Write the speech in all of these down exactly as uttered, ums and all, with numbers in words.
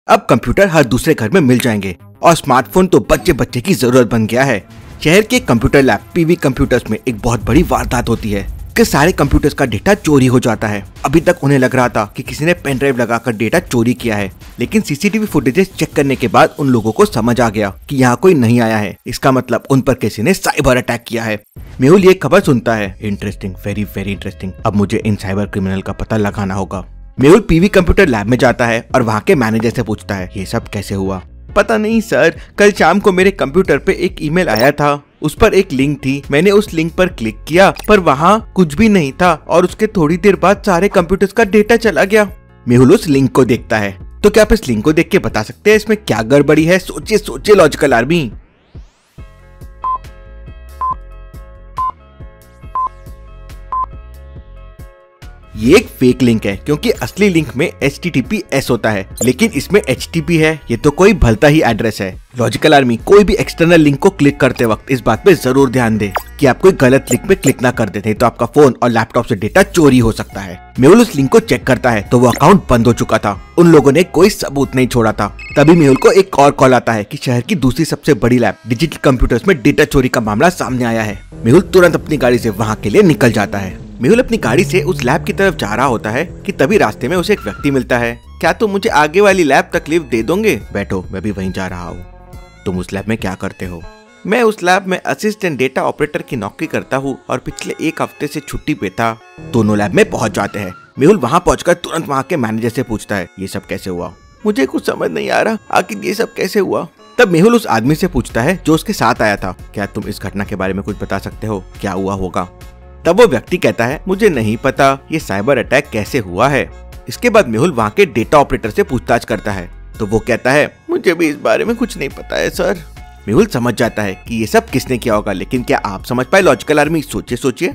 अब कंप्यूटर हर दूसरे घर में मिल जाएंगे और स्मार्टफोन तो बच्चे बच्चे की जरूरत बन गया है। शहर के कंप्यूटर लैब पीवी कंप्यूटर्स में एक बहुत बड़ी वारदात होती है कि सारे कंप्यूटर्स का डेटा चोरी हो जाता है। अभी तक उन्हें लग रहा था कि किसी ने पेन ड्राइव लगाकर डेटा चोरी किया है, लेकिन सीसीटीवी फुटेजेस चेक करने के बाद उन लोगों को समझ आ गया कि यहाँ कोई नहीं आया है। इसका मतलब उन पर किसी ने साइबर अटैक किया है। मेहुल ये खबर सुनता है, इंटरेस्टिंग, वेरी वेरी इंटरेस्टिंग। अब मुझे इन साइबर क्रिमिनल का पता लगाना होगा। मेहुल पीवी कंप्यूटर लैब में जाता है और वहाँ के मैनेजर से पूछता है, ये सब कैसे हुआ? पता नहीं सर, कल शाम को मेरे कंप्यूटर पे एक ईमेल आया था, उस पर एक लिंक थी। मैंने उस लिंक पर क्लिक किया पर वहाँ कुछ भी नहीं था और उसके थोड़ी देर बाद सारे कंप्यूटर्स का डेटा चला गया। मेहुल उस लिंक को देखता है। तो क्या आप इस लिंक को देख के बता सकते हैं इसमें क्या गड़बड़ी है? सोचिए सोचिए लॉजिकल आर्मी। ये एक फेक लिंक है क्योंकि असली लिंक में H T T P S होता है, लेकिन इसमें एच टी टी पी है। ये तो कोई भलता ही एड्रेस है। लॉजिकल आर्मी कोई भी एक्सटर्नल लिंक को क्लिक करते वक्त इस बात पे जरूर ध्यान दे कि आप कोई गलत लिंक पे क्लिक ना कर देते, तो आपका फोन और लैपटॉप से डेटा चोरी हो सकता है। मेहुल उस लिंक को चेक करता है तो वो अकाउंट बंद हो चुका था। उन लोगों ने कोई सबूत नहीं छोड़ा था। तभी मेहुल को एक और कॉल आता है कि शहर की दूसरी सबसे बड़ी लैब डिजिटल कंप्यूटर्स में डेटा चोरी का मामला सामने आया है। मेहुल तुरंत अपनी गाड़ी से वहाँ के लिए निकल जाता है। मेहुल अपनी गाड़ी से उस लैब की तरफ जा रहा होता है कि तभी रास्ते में उसे एक व्यक्ति मिलता है। क्या तुम मुझे आगे वाली लैब तक लिफ्ट दे दोगे? बैठो, मैं भी वहीं जा रहा हूँ। तुम उस लैब में क्या करते हो? मैं उस लैब में असिस्टेंट डेटा ऑपरेटर की नौकरी करता हूँ और पिछले एक हफ्ते से छुट्टी पे था। दोनों लैब में पहुँच जाते हैं। मेहुल वहाँ पहुँचकर तुरंत वहाँ के मैनेजर से पूछता है, ये सब कैसे हुआ? मुझे कुछ समझ नहीं आ रहा, आखिर ये सब कैसे हुआ? तब मेहुल उस आदमी से पूछता है जो उसके साथ आया था, क्या तुम इस घटना के बारे में कुछ बता सकते हो? क्या हुआ होगा? तब वो व्यक्ति कहता है, मुझे नहीं पता ये साइबर अटैक कैसे हुआ है। इसके बाद मेहुल वहाँ के डेटा ऑपरेटर से पूछताछ करता है तो वो कहता है, मुझे भी इस बारे में कुछ नहीं पता है सर। मेहुल समझ जाता है कि ये सब किसने किया होगा, लेकिन क्या आप समझ पाए लॉजिकल आर्मी? सोचिए सोचिए।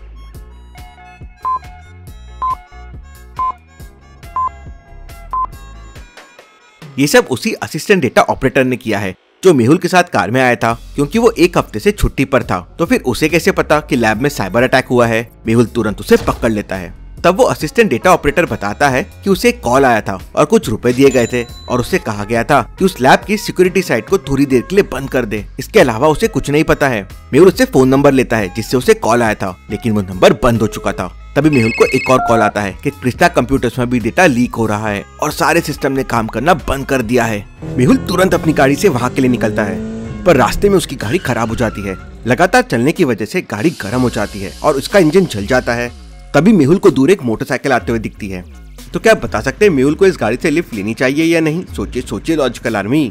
ये सब उसी असिस्टेंट डेटा ऑपरेटर ने किया है जो मेहुल के साथ कार में आया था, क्योंकि वो एक हफ्ते से छुट्टी पर था। तो फिर उसे कैसे पता कि लैब में साइबर अटैक हुआ है? मेहुल तुरंत उसे पकड़ लेता है। तब वो असिस्टेंट डेटा ऑपरेटर बताता है कि उसे एक कॉल आया था और कुछ रुपए दिए गए थे और उससे कहा गया था कि उस लैब की सिक्योरिटी साइट को थोड़ी देर के लिए बंद कर दे। इसके अलावा उसे कुछ नहीं पता है। मेहुल उससे फोन नंबर लेता है जिससे उसे कॉल आया था, लेकिन वो नंबर बंद हो चुका था। तभी मेहुल को एक और कॉल आता है कि कृष्णा कंप्यूटर्स में भी डेटा लीक हो रहा है और सारे सिस्टम ने काम करना बंद कर दिया है। मेहुल तुरंत अपनी गाड़ी से वहाँ के लिए निकलता है, पर रास्ते में उसकी गाड़ी खराब हो जाती है। लगातार चलने की वजह से गाड़ी गर्म हो जाती है और उसका इंजन जल जाता है। तभी मेहुल को दूर एक मोटरसाइकिल आते हुए दिखती है। तो क्या आप बता सकते हैं मेहुल को इस गाड़ी से लिफ्ट लेनी चाहिए या नहीं? सोचिए सोचिए लॉजिकल आर्मी।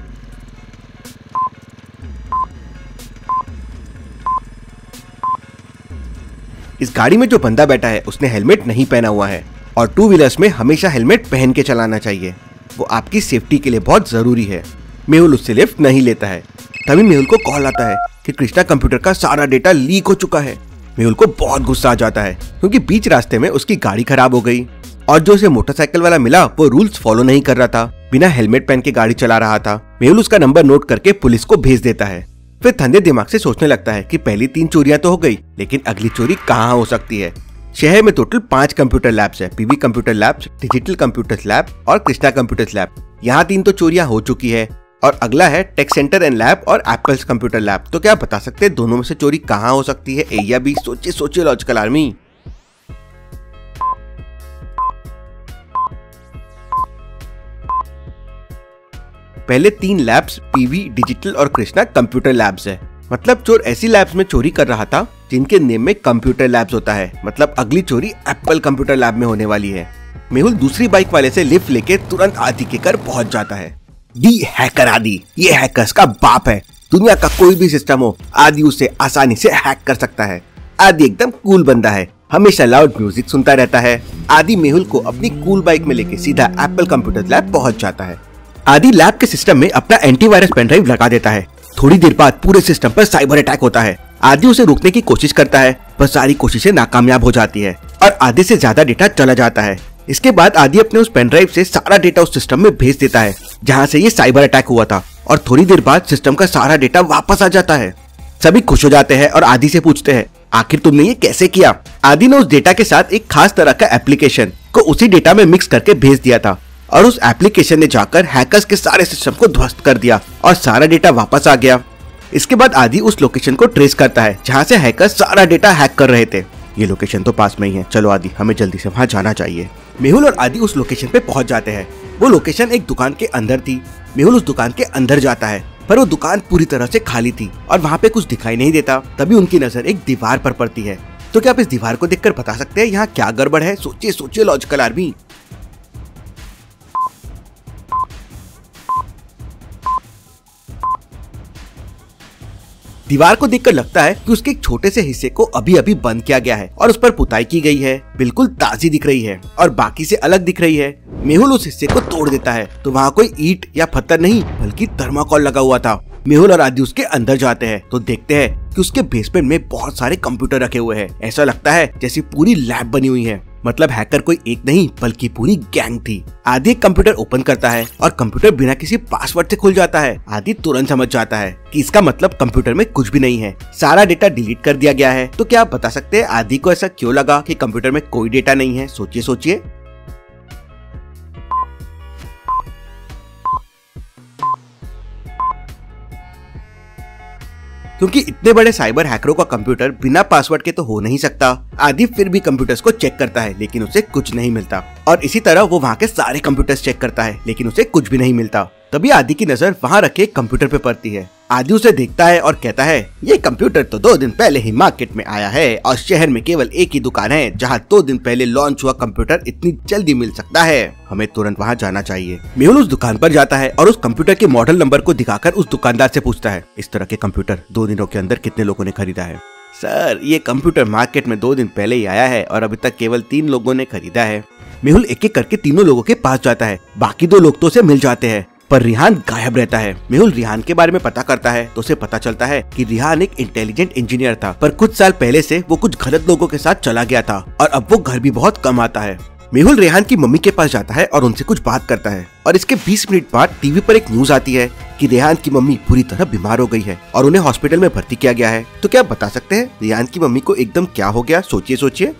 इस गाड़ी में जो बंदा बैठा है उसने हेलमेट नहीं पहना हुआ है और टू व्हीलर्स में हमेशा हेलमेट पहन के चलाना चाहिए, वो आपकी सेफ्टी के लिए बहुत जरूरी है। मेहुल उससे लिफ्ट नहीं लेता है। तभी मेहुल को कॉल आता है कि कृष्णा कंप्यूटर का सारा डेटा लीक हो चुका है। मेहुल को बहुत गुस्सा आ जाता है क्योंकि बीच रास्ते में उसकी गाड़ी खराब हो गई और जो उसे मोटरसाइकिल वाला मिला वो रूल्स फॉलो नहीं कर रहा था, बिना हेलमेट पहन के गाड़ी चला रहा था। मेहुल उसका नंबर नोट करके पुलिस को भेज देता है। फिर ठंडे दिमाग से सोचने लगता है कि पहली तीन चोरियां तो हो गई, लेकिन अगली चोरी कहाँ हो सकती है। शहर में टोटल पांच कंप्यूटर लैब्स है, PV computer labs, digital computers lab और कृष्णा कंप्यूटर्स लैब। यहाँ तीन तो चोरियां हो चुकी है और अगला है टेक सेंटर एंड लैब और एप्पल्स कंप्यूटर लैब। तो क्या बता सकते हैं दोनों में से चोरी कहाँ हो सकती है? ए या बी? सोचिए सोचिए लॉजिकल आर्मी। पहले तीन लैब्स पीवी, डिजिटल और कृष्णा कंप्यूटर लैब्स है। मतलब चोर ऐसी लैब्स में चोरी कर रहा था जिनके नेम में कंप्यूटर लैब्स होता है। मतलब अगली चोरी एप्पल कंप्यूटर लैब में होने वाली है। मेहुल दूसरी बाइक वाले से लिफ्ट लेके तुरंत आदि के घर पहुंच जाता है। दी हैकर आदि, ये हैकर्स का बाप है। दुनिया का कोई भी सिस्टम हो, आदि उसे आसानी से हैक कर सकता है। आदि एकदम कूल बंदा है, हमेशा लाउड म्यूजिक सुनता रहता है। आदि मेहुल को अपनी कूल बाइक में लेके सीधा एप्पल कंप्यूटर लैब पहुंच जाता है। आदि लैब के सिस्टम में अपना एंटीवायरस पेन ड्राइव लगा देता है। थोड़ी देर बाद पूरे सिस्टम पर साइबर अटैक होता है। आदि उसे रोकने की कोशिश करता है पर सारी कोशिशें नाकामयाब हो जाती है और आधे से ज्यादा डेटा चला जाता है। इसके बाद आदि अपने उस पेन ड्राइव से सारा डेटा उस सिस्टम में भेज देता है जहां से ये साइबर अटैक हुआ था और थोड़ी देर बाद सिस्टम का सारा डेटा वापस आ जाता है। सभी खुश हो जाते हैं और आदि से पूछते हैं, आखिर तुमने ये कैसे किया? आदि ने उस डेटा के साथ एक खास तरह का एप्लीकेशन को उसी डेटा में मिक्स करके भेज दिया था और उस एप्लीकेशन ने जाकर हैकर्स के सारे सिस्टम को ध्वस्त कर दिया और सारा डेटा वापस आ गया। इसके बाद आदि उस लोकेशन को ट्रेस करता है जहाँ से हैकर्स सारा डेटा हैक कर रहे थे। ये लोकेशन तो पास में ही है, चलो आदि हमें जल्दी से वहाँ जाना चाहिए। मेहुल और आदि उस लोकेशन पे पहुँच जाते हैं। वो लोकेशन एक दुकान के अंदर थी। मेहुल उस दुकान के अंदर जाता है पर वो दुकान पूरी तरह से खाली थी और वहाँ पे कुछ दिखाई नहीं देता। तभी उनकी नजर एक दीवार पर पड़ती है। तो क्या आप इस दीवार को देखकर बता सकते हैं यहाँ क्या गड़बड़ है? सोचिए सोचिए लॉजिकल आर्मी। दीवार को देखकर लगता है कि उसके एक छोटे से हिस्से को अभी अभी बंद किया गया है और उस पर पुताई की गई है। बिल्कुल ताजी दिख रही है और बाकी से अलग दिख रही है। मेहुल उस हिस्से को तोड़ देता है तो वहाँ कोई ईंट या पत्थर नहीं बल्कि थर्माकोल लगा हुआ था। मेहुल और आदि उसके अंदर जाते हैं तो देखते हैं कि उसके बेसमेंट में बहुत सारे कंप्यूटर रखे हुए हैं। ऐसा लगता है जैसे पूरी लैब बनी हुई है। मतलब हैकर कोई एक नहीं बल्कि पूरी गैंग थी। आदि एक कंप्यूटर ओपन करता है और कंप्यूटर बिना किसी पासवर्ड से खुल जाता है। आदि तुरंत समझ जाता है कि इसका मतलब कंप्यूटर में कुछ भी नहीं है, सारा डेटा डिलीट कर दिया गया है। तो क्या आप बता सकते हैं आदि को ऐसा क्यों लगा कि कंप्यूटर में कोई डेटा नहीं है? सोचिए सोचिए। क्योंकि इतने बड़े साइबर हैकरों का कंप्यूटर बिना पासवर्ड के तो हो नहीं सकता। आदि फिर भी कंप्यूटर्स को चेक करता है लेकिन उसे कुछ नहीं मिलता और इसी तरह वो वहाँ के सारे कंप्यूटर्स चेक करता है लेकिन उसे कुछ भी नहीं मिलता। तभी आदि की नजर वहाँ रखे कंप्यूटर पे पड़ती है। आदि उसे देखता है और कहता है ये कंप्यूटर तो दो दिन पहले ही मार्केट में आया है और शहर में केवल एक ही दुकान है जहाँ दो दिन पहले लॉन्च हुआ कंप्यूटर इतनी जल्दी मिल सकता है। हमें तुरंत वहाँ जाना चाहिए। मेहुल उस दुकान पर जाता है और उस कंप्यूटर के मॉडल नंबर को दिखाकर उस दुकानदार से पूछता है इस तरह के कंप्यूटर दो दिनों के अंदर कितने लोगों ने खरीदा है? सर ये कंप्यूटर मार्केट में दो दिन पहले ही आया है और अभी तक केवल तीन लोगों ने खरीदा है। मेहुल एक एक करके तीनों लोगों के पास जाता है। बाकी दो लोग तो उसे मिल जाते हैं पर रिहान गायब रहता है। मेहुल रिहान के बारे में पता करता है तो उसे पता चलता है कि रिहान एक इंटेलिजेंट इंजीनियर था पर कुछ साल पहले से वो कुछ गलत लोगों के साथ चला गया था और अब वो घर भी बहुत कम आता है। मेहुल रिहान की मम्मी के पास जाता है और उनसे कुछ बात करता है और इसके बीस मिनट बाद टीवी पर एक न्यूज आती है कि रेहान की मम्मी पूरी तरह बीमार हो गई है और उन्हें हॉस्पिटल में भर्ती किया गया है। तो क्या आप बता सकते हैं रेहान की मम्मी को एकदम क्या हो गया? सोचिए सोचिए।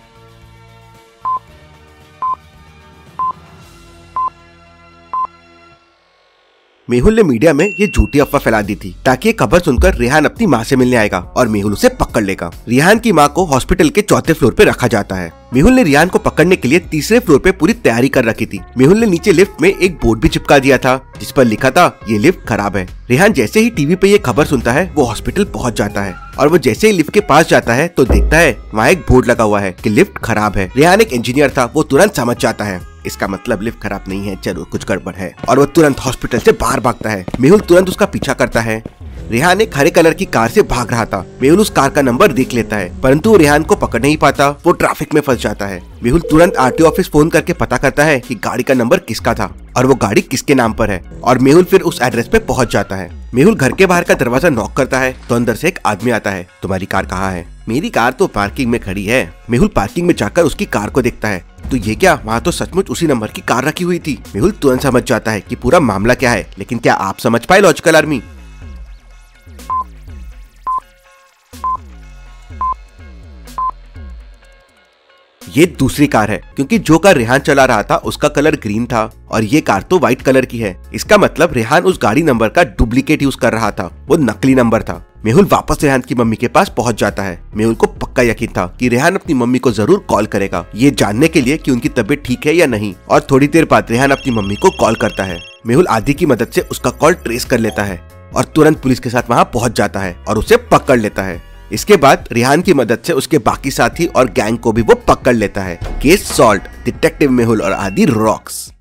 मेहुल ने मीडिया में ये झूठी अफवाह फैला दी थी ताकि ये खबर सुनकर रेहान अपनी माँ से मिलने आएगा और मेहुल उसे पकड़ लेगा। रेहान की माँ को हॉस्पिटल के चौथे फ्लोर पे रखा जाता है। मेहुल ने रेहान को पकड़ने के लिए तीसरे फ्लोर पे पूरी तैयारी कर रखी थी। मेहुल ने नीचे लिफ्ट में एक बोर्ड भी चिपका दिया था जिस पर लिखा था ये लिफ्ट खराब है। रेहान जैसे ही टीवी पे ये खबर सुनता है वो हॉस्पिटल पहुंच जाता है और वो जैसे ही लिफ्ट के पास जाता है तो देखता है वहाँ एक बोर्ड लगा हुआ है कि लिफ्ट खराब है। रेहान एक इंजीनियर था, वो तुरंत समझ जाता है इसका मतलब लिफ्ट खराब नहीं है, चलो कुछ गड़बड़ है और वो तुरंत हॉस्पिटल से बाहर भागता है। मेहुल तुरंत उसका पीछा करता है। रेहान एक हरे कलर की कार से भाग रहा था। मेहुल उस कार का नंबर देख लेता है परंतु वो रेहान को पकड़ नहीं पाता, वो ट्रैफिक में फंस जाता है। मेहुल तुरंत आरटीओ ऑफिस फोन करके पता करता है कि गाड़ी का नंबर किसका था और वो गाड़ी किसके नाम पर है और मेहुल फिर उस एड्रेस पे पहुंच जाता है। मेहुल घर के बाहर का दरवाजा नॉक करता है तो अंदर से एक आदमी आता है। तुम्हारी कार कहाँ है? मेरी कार तो पार्किंग में खड़ी है। मेहुल पार्किंग में जाकर उसकी कार को देखता है तो ये क्या, वहाँ तो सचमुच उसी नंबर की कार रखी हुई थी। मेहुल तुरंत समझ जाता है कि पूरा मामला क्या है, लेकिन क्या आप समझ पाए लॉजिकल आर्मी? ये दूसरी कार है क्योंकि जो कार रेहान चला रहा था उसका कलर ग्रीन था और ये कार तो व्हाइट कलर की है। इसका मतलब रेहान उस गाड़ी नंबर का डुप्लीकेट यूज कर रहा था, वो नकली नंबर था। मेहुल वापस रेहान की मम्मी के पास पहुंच जाता है। मेहुल को पक्का यकीन था कि रेहान अपनी मम्मी को जरूर कॉल करेगा ये जानने के लिए कि उनकी तबीयत ठीक है या नहीं और थोड़ी देर बाद रेहान अपनी मम्मी को कॉल करता है। मेहुल आदि की मदद से उसका कॉल ट्रेस कर लेता है और तुरंत पुलिस के साथ वहाँ पहुंच जाता है और उसे पकड़ लेता है। इसके बाद रेहान की मदद से उसके बाकी साथी और गैंग को भी वो पकड़ लेता है। केस सॉल्व, डिटेक्टिव मेहुल और आदि रॉक्स।